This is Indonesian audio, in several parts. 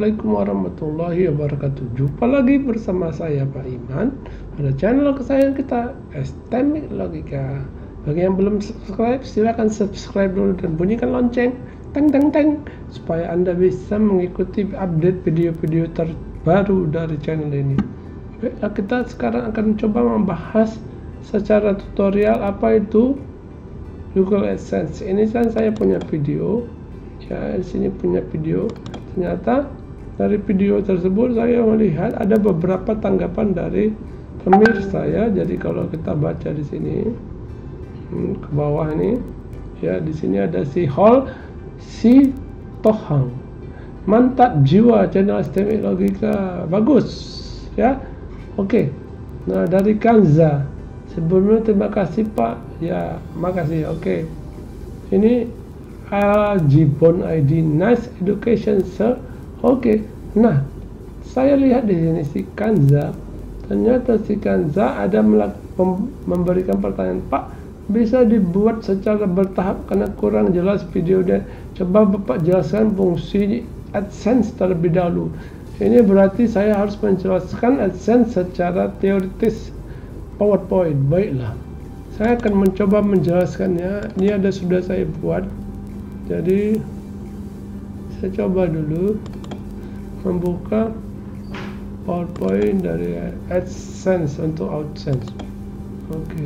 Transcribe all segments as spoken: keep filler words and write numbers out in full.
Assalamualaikum warahmatullahi wabarakatuh. Jumpa lagi bersama saya Pak Iman pada channel kesayangan kita, Estetik Logika. Bagi yang belum subscribe, silakan subscribe dulu dan bunyikan lonceng teng teng teng supaya Anda bisa mengikuti update video-video terbaru dari channel ini. Baiklah, kita sekarang akan coba membahas secara tutorial apa itu Google AdSense. Ini kan saya punya video. Ya, di sini punya video. Ternyata dari video tersebut saya melihat ada beberapa tanggapan dari pemirsa ya. Jadi kalau kita baca di sini hmm, ke bawah ini, ya di sini ada si Hall si Tohang, mantap jiwa channel Estetik Logika, bagus ya. Oke. Nah dari Kanza, sebelumnya terima kasih Pak. Ya makasih. Oke. Ini Aljibon I D, nice education sir. Oke, okay. Nah saya lihat di sini si Kanza, ternyata si Kanza ada memberikan pertanyaan, Pak bisa dibuat secara bertahap karena kurang jelas videonya. Coba Bapak jelaskan fungsi AdSense terlebih dahulu. Ini berarti saya harus menjelaskan AdSense secara teoritis PowerPoint. Baiklah, saya akan mencoba menjelaskannya. Ini ada sudah saya buat. Jadi saya coba dulu membuka PowerPoint dari AdSense untuk AdSense. Oke,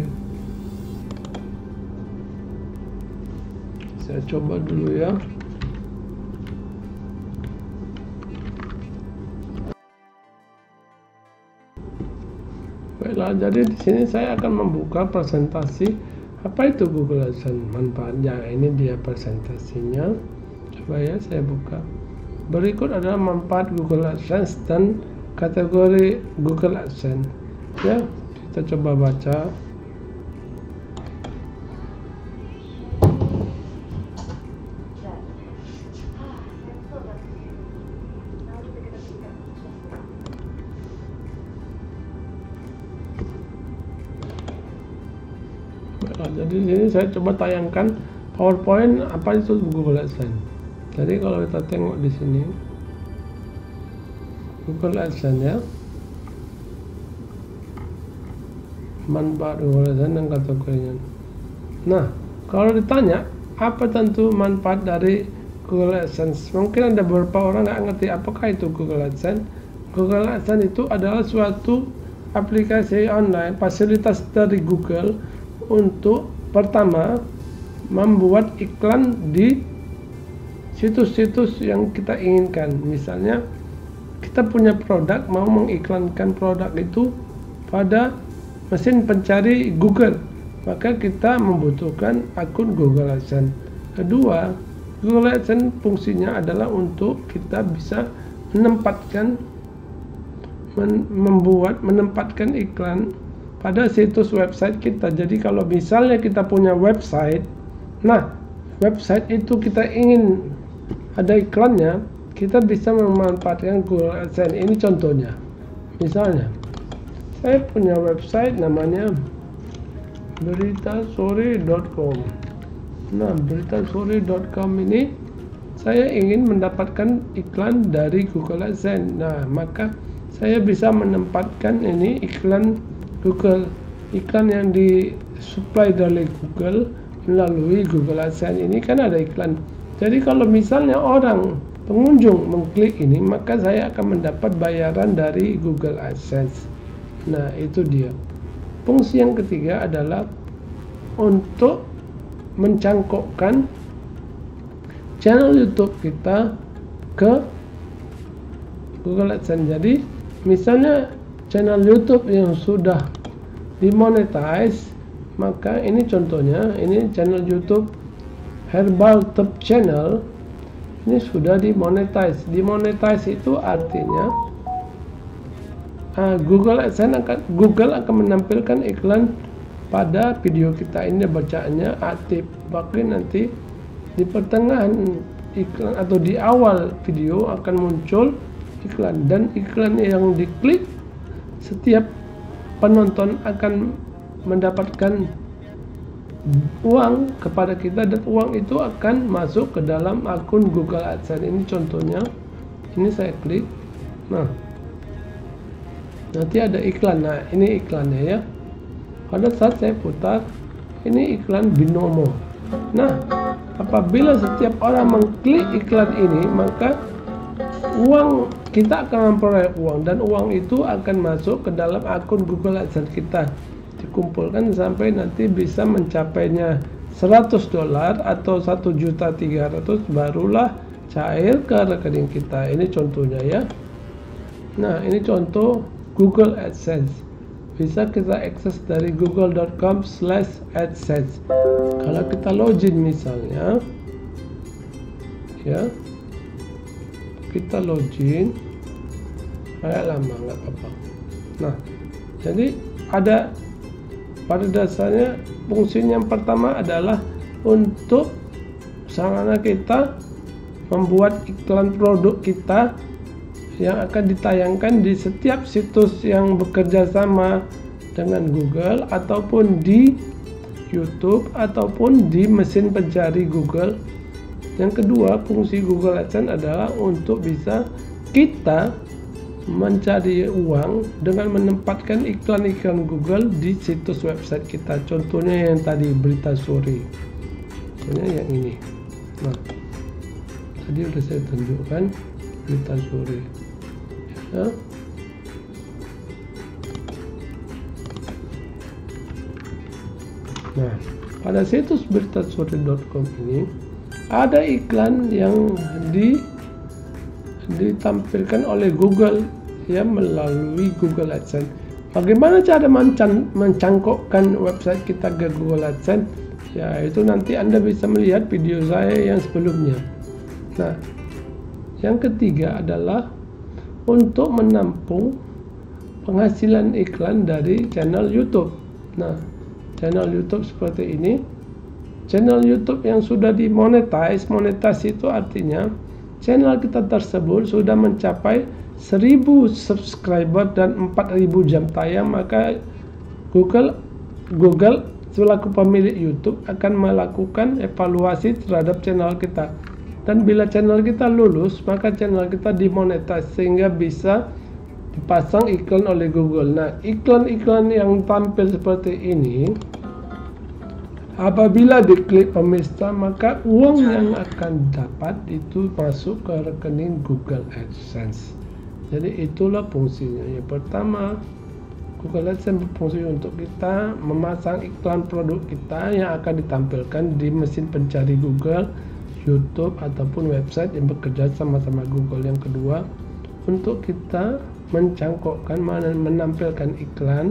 saya coba dulu ya. Baiklah, jadi di sini saya akan membuka presentasi. Apa itu Google AdSense manfaatnya? Ini dia presentasinya. Coba ya saya buka. Berikut adalah manfaat Google AdSense dan kategori Google AdSense. Ya, kita coba baca. Nah, jadi di sini saya coba tayangkan PowerPoint apa itu Google AdSense. Jadi kalau kita tengok di sini Google AdSense ya, manfaat Google AdSense dan kategorinya. Nah, kalau ditanya apa tentu manfaat dari Google AdSense, mungkin ada beberapa orang nggak ngerti apakah itu Google AdSense. Google AdSense itu adalah suatu aplikasi online, fasilitas dari Google untuk pertama membuat iklan di situs-situs yang kita inginkan. Misalnya kita punya produk, mau mengiklankan produk itu pada mesin pencari Google, maka kita membutuhkan akun Google AdSense. Kedua, Google AdSense fungsinya adalah untuk kita bisa menempatkan men, membuat menempatkan iklan pada situs website kita. Jadi kalau misalnya kita punya website, nah website itu kita ingin ada iklannya, kita bisa memanfaatkan Google AdSense. Ini contohnya. Misalnya saya punya website namanya beritasore dot com. Nah beritasore dot com ini saya ingin mendapatkan iklan dari Google AdSense. Nah maka saya bisa menempatkan ini iklan Google, iklan yang disuplai dari Google melalui Google AdSense. Ini kan ada iklan. Jadi kalau misalnya orang pengunjung mengklik ini, maka saya akan mendapat bayaran dari Google AdSense. Nah itu dia. Fungsi yang ketiga adalah untuk mencangkokkan channel YouTube kita ke Google AdSense. Jadi misalnya channel YouTube yang sudah dimonetize, maka ini contohnya, ini channel YouTube Herbal Tub Channel ini sudah dimonetize. Dimonetize itu artinya uh, Google AdSense akan Google akan menampilkan iklan pada video kita. Ini bacaannya aktif, bahkan nanti di pertengahan iklan atau di awal video akan muncul iklan, dan iklan yang diklik setiap penonton akan mendapatkan uang kepada kita, dan uang itu akan masuk ke dalam akun Google AdSense. Ini contohnya Ini saya klik. Nah, nanti ada iklan. Nah, ini iklannya ya. Pada saat saya putar, ini iklan Binomo. Nah, apabila setiap orang mengklik iklan ini, maka uang kita akan memperoleh uang, dan uang itu akan masuk ke dalam akun Google AdSense kita, dikumpulkan sampai nanti bisa mencapainya seratus dolar atau satu juta tiga ratus, barulah cair ke rekening kita. Ini contohnya ya. Nah, ini contoh Google AdSense. Bisa kita akses dari google dot com slash adsense. Kalau kita login misalnya, ya, kita login, agak lama nggak apa-apa. Nah, jadi ada pada dasarnya fungsi yang pertama adalah untuk sarana kita membuat iklan produk kita yang akan ditayangkan di setiap situs yang bekerja sama dengan Google, ataupun di YouTube, ataupun di mesin pencari Google. Yang kedua, fungsi Google AdSense adalah untuk bisa kita mencari uang dengan menempatkan iklan-iklan Google di situs website kita. Contohnya yang tadi berita sore, contohnya yang ini. Nah, tadi sudah saya tunjukkan berita sore ya. Nah, pada situs berita sore dot com ini ada iklan yang di ditampilkan oleh Google ya, melalui Google AdSense. Bagaimana cara mencan mencangkokkan website kita ke Google AdSense? Ya, itu nanti Anda bisa melihat video saya yang sebelumnya. Nah, yang ketiga adalah untuk menampung penghasilan iklan dari channel YouTube. Nah, channel YouTube seperti ini, channel YouTube yang sudah dimonetize. Monetize itu artinya channel kita tersebut sudah mencapai seribu subscriber dan empat ribu jam tayang, maka Google Google selaku pemilik YouTube akan melakukan evaluasi terhadap channel kita. Dan bila channel kita lulus, maka channel kita dimonetize sehingga bisa dipasang iklan oleh Google. Nah, iklan-iklan yang tampil seperti ini, apabila diklik pemirsa, maka uang yang akan dapat itu masuk ke rekening Google AdSense. Jadi itulah fungsinya. Yang pertama, Google AdSense berfungsi untuk kita memasang iklan produk kita yang akan ditampilkan di mesin pencari Google, YouTube, ataupun website yang bekerja sama-sama Google. Yang kedua, untuk kita mencangkokkan, menampilkan iklan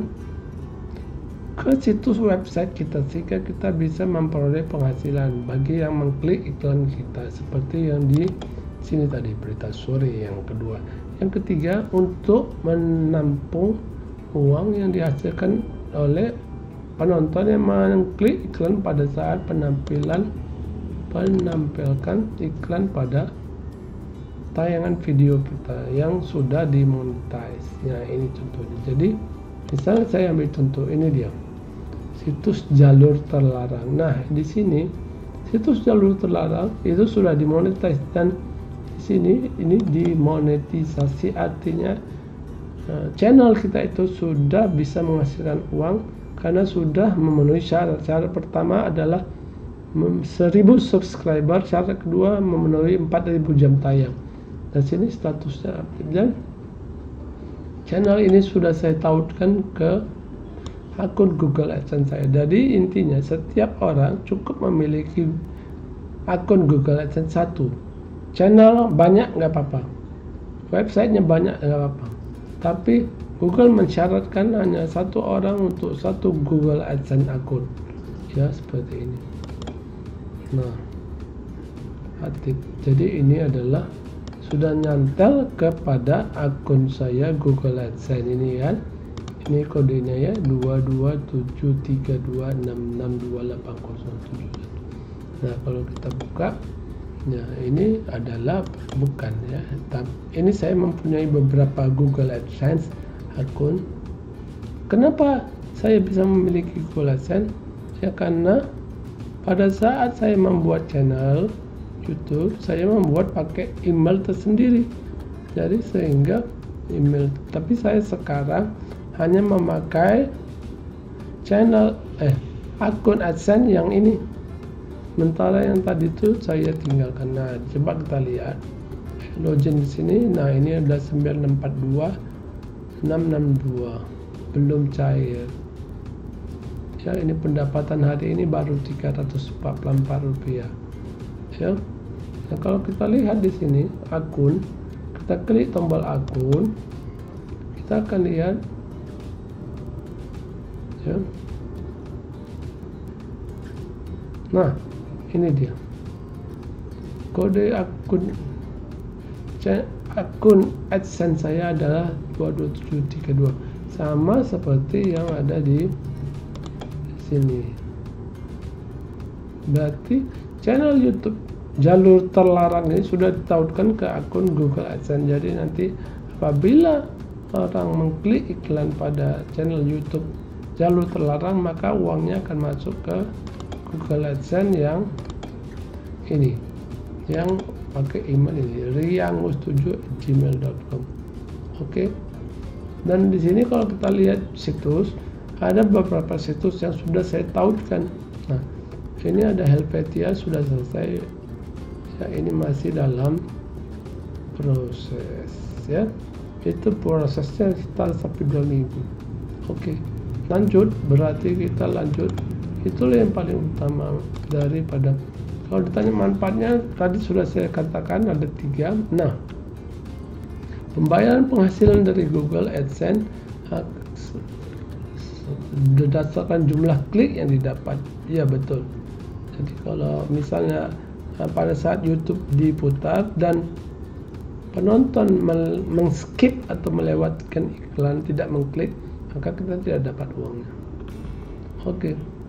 ke situs website kita sehingga kita bisa memperoleh penghasilan bagi yang mengklik iklan kita, seperti yang di sini tadi berita sore yang kedua. Yang ketiga, untuk menampung uang yang dihasilkan oleh penonton yang mengklik iklan pada saat penampilan menampilkan iklan pada tayangan video kita yang sudah dimonetize. Nah, ini contohnya. Jadi misalnya saya ambil contoh ini, dia situs jalur terlarang. Nah, di sini situs jalur terlarang itu sudah dimonetize, dan di sini ini dimonetisasi, artinya uh, channel kita itu sudah bisa menghasilkan uang karena sudah memenuhi syarat. Syarat pertama adalah seribu subscriber, syarat kedua memenuhi empat ribu jam tayang. Dan sini statusnya aktif, dan channel ini sudah saya tautkan ke akun Google AdSense saya. Jadi intinya setiap orang cukup memiliki akun Google AdSense satu. Channel banyak nggak apa-apa, websitenya banyak nggak apa-apa, tapi Google mensyaratkan hanya satu orang untuk satu Google AdSense akun, ya seperti ini. Nah, aktif. Jadi ini adalah sudah nyantel kepada akun saya Google AdSense ini ya. Ini kodenya ya, dua dua tujuh tiga dua enam enam dua delapan nol tujuh satu. Nah, kalau kita buka, nah ini adalah bukan ya. Ini saya mempunyai beberapa Google AdSense akun. Kenapa saya bisa memiliki Google AdSense? Ya karena pada saat saya membuat channel YouTube, saya membuat pakai email tersendiri. Jadi sehingga email, tapi saya sekarang hanya memakai channel eh akun AdSense yang ini, sementara yang tadi itu saya tinggalkan. Nah, coba kita lihat login di sini. Nah, ini ada sembilan enam empat dua enam enam dua, belum cair. Ya, ini pendapatan hari ini baru tiga ratus empat puluh empat rupiah. Ya. Nah, kalau kita lihat di sini akun, kita klik tombol akun, kita akan lihat ya. Nah, ini dia kode akun akun AdSense saya adalah dua dua tujuh tiga dua, sama seperti yang ada di sini. Berarti channel YouTube jalur terlarang ini sudah ditautkan ke akun Google AdSense. Jadi nanti apabila orang mengklik iklan pada channel YouTube jalur terlarang, maka uangnya akan masuk ke Google AdSense yang ini, yang pakai email ini riangus tujuh at gmail dot com. Oke. Dan di sini kalau kita lihat situs, ada beberapa situs yang sudah saya tautkan. Nah, ini ada Helvetia sudah selesai. Ya, ini masih dalam proses ya. Itu prosesnya sekitar sampai dua minggu. Oke. Lanjut, berarti kita lanjut. Itulah yang paling utama daripada, kalau ditanya manfaatnya tadi sudah saya katakan ada tiga. Nah, pembayaran penghasilan dari Google AdSense berdasarkan jumlah klik yang didapat. Ya, betul. Jadi kalau misalnya pada saat YouTube diputar dan penonton mengskip atau melewatkan iklan, tidak mengklik, maka kita tidak dapat uangnya. Oke.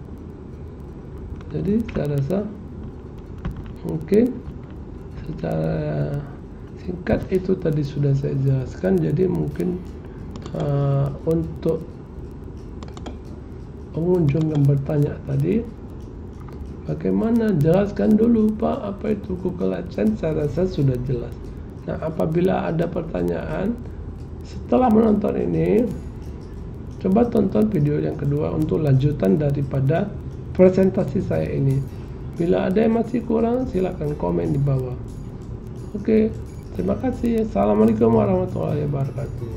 Jadi saya rasa mungkin secara singkat itu tadi sudah saya jelaskan. Jadi mungkin uh, untuk pengunjung yang bertanya tadi, bagaimana, jelaskan dulu Pak apa itu Google AdSense. Saya rasa sudah jelas. Nah, apabila ada pertanyaan setelah menonton ini, coba tonton video yang kedua untuk lanjutan daripada presentasi saya ini. Bila ada yang masih kurang, silakan komen di bawah. Oke, terima kasih. Assalamualaikum warahmatullahi wabarakatuh.